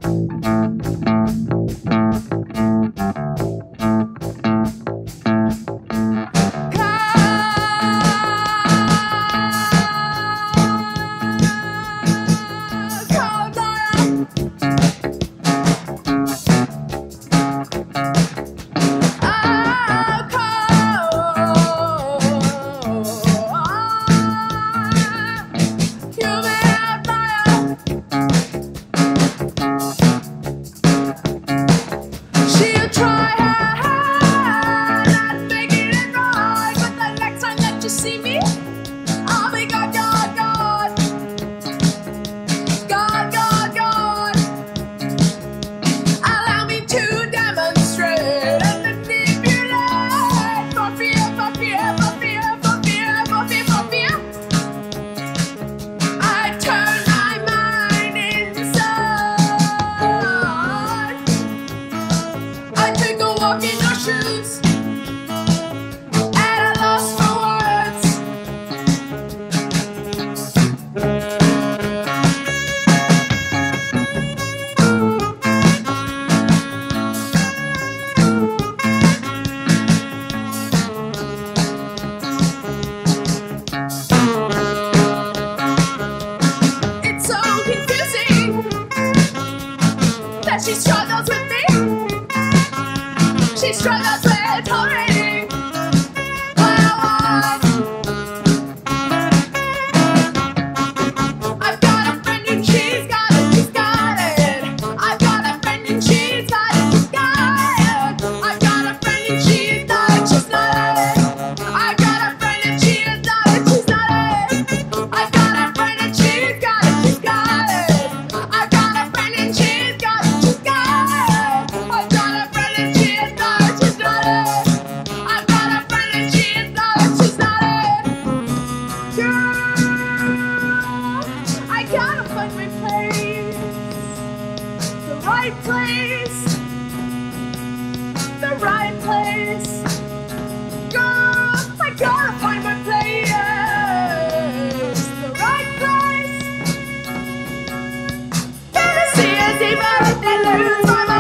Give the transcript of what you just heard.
She struggles with me. She struggles with tolerating what I want. I've got a friend and she's got it, she's got it. I've got a friend and she's got it, she's got it. I've got a friend and she's not it, she's not it. I've got a friend and she's not it, she's not it. I've got a friend and she's got it, she's got it. I've got a friend and she's got it. Right place, the right place. Girl, I gotta find my place, the right place. Fantasy is even if they lose my mind.